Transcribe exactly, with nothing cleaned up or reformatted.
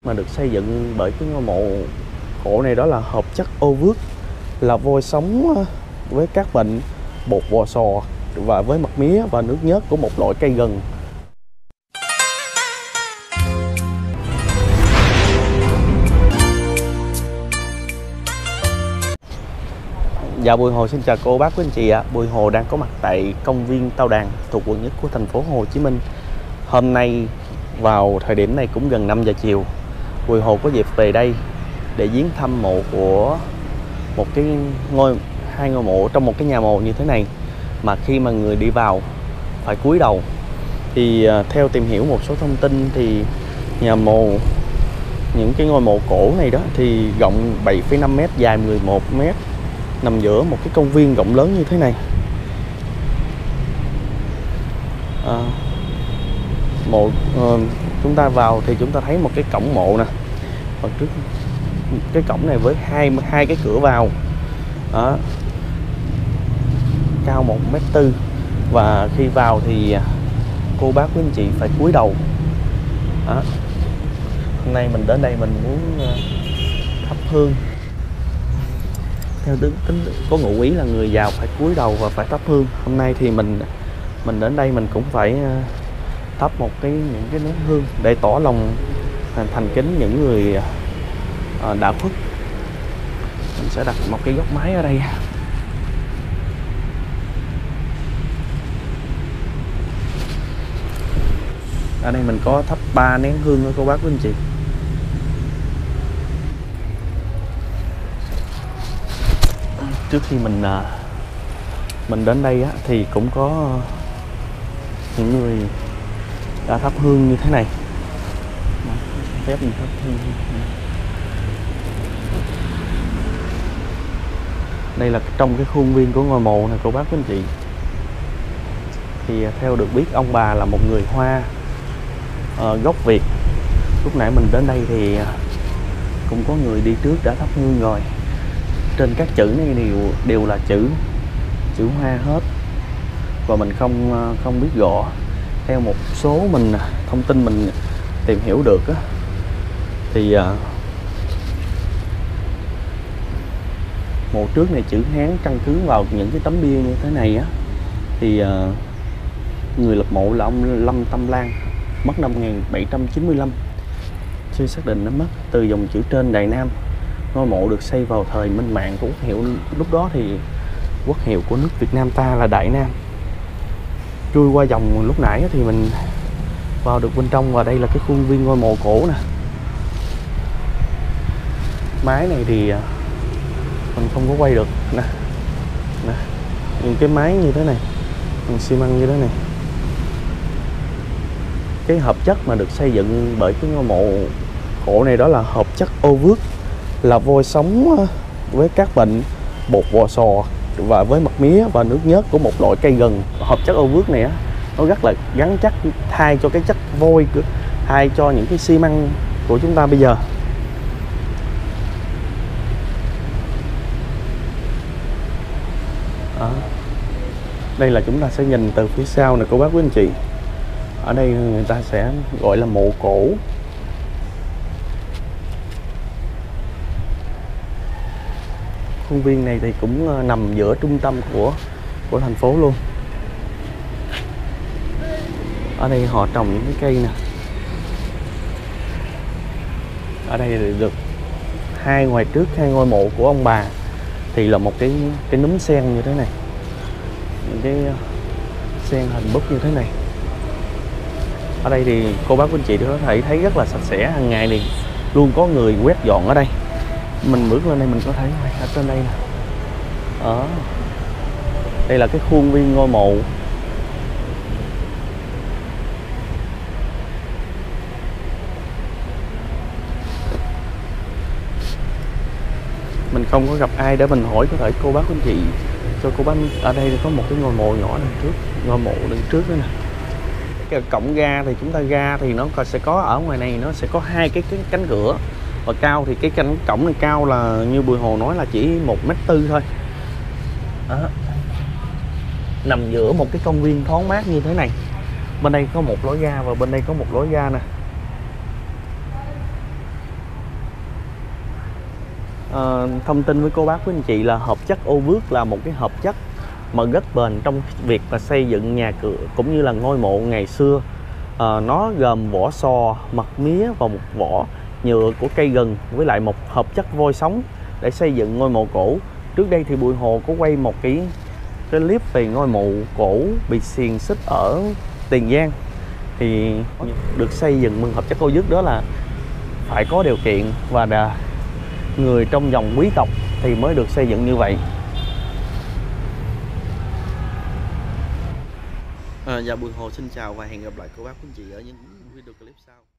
mà được xây dựng bởi cái ngôi mộ cổ này đó là hợp chất ô vước, là vôi sống với các bệnh bột vò sò và với mật mía và nước nhớt của một loại cây gừng. Dạ, Bùi Hồ xin chào cô bác quý anh chị ạ. À. Bùi Hồ đang có mặt tại công viên Tao Đàn thuộc quận nhất của thành phố Hồ Chí Minh. Hôm nay vào thời điểm này cũng gần năm giờ chiều, Bùi Hồ có dịp về đây để viếng thăm mộ của một cái ngôi hai ngôi mộ trong một cái nhà mộ như thế này, mà khi mà người đi vào phải cúi đầu. Thì uh, theo tìm hiểu một số thông tin thì nhà mộ, những cái ngôi mộ cổ này đó thì rộng bảy phẩy năm mét, dài mười một mét, nằm giữa một cái công viên rộng lớn như thế này. À, mộ uh, chúng ta vào thì chúng ta thấy một cái cổng mộ nè, ở trước cái cổng này với hai hai cái cửa vào đó, cao một mét tư, và khi vào thì cô bác quý anh chị phải cúi đầu đó. Hôm nay mình đến đây mình muốn uh, thắp hương. Theo tính, tính có ngụ ý là người giàu phải cúi đầu và phải thắp hương. Hôm nay thì mình mình đến đây mình cũng phải uh, thắp một cái những cái nén hương để tỏ lòng thành kính những người uh, đã khuất. Mình sẽ đặt một cái góc máy ở đây. Ở đây mình có thắp ba nén hương đó cô bác quý anh chị. Trước khi mình mình đến đây á, thì cũng có những người đã thắp hương như thế này. Phép mình thắp hương. Đây là trong cái khuôn viên của ngôi mộ này cô bác quý anh chị. Thì theo được biết ông bà là một người Hoa uh, gốc Việt. Lúc nãy mình đến đây thì cũng có người đi trước đã thắp hương rồi. Trên các chữ này đều đều là chữ chữ Hoa hết, và mình không không biết rõ. Theo một số mình thông tin mình tìm hiểu được á, thì uh, mộ trước này chữ Hán, căn cứ vào những cái tấm bia như thế này á, thì uh, người lập mộ là ông Lâm Tâm Lan, mất năm một nghìn bảy trăm chín mươi lăm, chưa xác định nó mất. Từ dòng chữ trên Đại Nam. Ngôi mộ được xây vào thời Minh Mạng của quốc hiệu, lúc đó thì quốc hiệu của nước Việt Nam ta là Đại Nam. Chui qua dòng lúc nãy thì mình vào được bên trong, và đây là cái khuôn viên ngôi mộ cổ nè. Mái này thì mình không có quay được nè, nè. Những cái mái như thế này, bằng xi măng như thế này. Cái hợp chất mà được xây dựng bởi cái ngôi mộ cổ này đó là hợp chất ô vước, là vôi sống với các bệnh bột vò sò và với mật mía và nước nhớt của một loại cây gừng. Hợp chất ô vước này á, nó rất là gắn chắc, thay cho cái chất vôi, thay cho những cái xi măng của chúng ta bây giờ. Đó. Đây là chúng ta sẽ nhìn từ phía sau này cô bác quý anh chị. Ở đây người ta sẽ gọi là mộ cổ. Khuôn viên này thì cũng nằm giữa trung tâm của của thành phố luôn. Ở đây họ trồng những cái cây nè. Ở đây thì được hai ngoài trước hai ngôi mộ của ông bà thì là một cái cái núm sen như thế này, những cái sen hình búp như thế này. Ở đây thì cô bác quý anh chị có thể thấy rất là sạch sẽ, hàng ngày thì luôn có người quét dọn ở đây. Mình bước lên đây mình có thấy ở trên đây nè. Đó. Đây là cái khuôn viên ngôi mộ. Mình không có gặp ai để mình hỏi, có thể cô bác anh chị cho cô bác. Ở đây thì có một cái ngôi mộ nhỏ đằng trước, ngôi mộ đằng trước đó nè. Cái cổng ga thì chúng ta ra thì nó sẽ có ở ngoài này, nó sẽ có hai cái, cái cánh cửa, và cao thì cái cánh cổng này cao là như Bùi Hồ nói là chỉ một mét tư thôi. Đó. Nằm giữa một cái công viên thoáng mát như thế này. Bên đây có một lối ra và bên đây có một lối ra nè. Ờ, thông tin với cô bác quý anh chị là hợp chất ô vước là một cái hợp chất mà rất bền trong việc mà xây dựng nhà cửa cũng như là ngôi mộ ngày xưa. Ờ, nó gồm vỏ sò, mật mía và một vỏ nhựa của cây gừng với lại một hợp chất vôi sống để xây dựng ngôi mộ cổ. Trước đây thì Bùi Hồ có quay một cái cái clip về ngôi mộ cổ bị xiềng xích ở Tiền Giang, thì được xây dựng bằng hợp chất ô vước đó là phải có điều kiện và là người trong dòng quý tộc thì mới được xây dựng như vậy. À, dạ Bùi Hồ xin chào và hẹn gặp lại cô bác quý anh chị ở những video clip sau.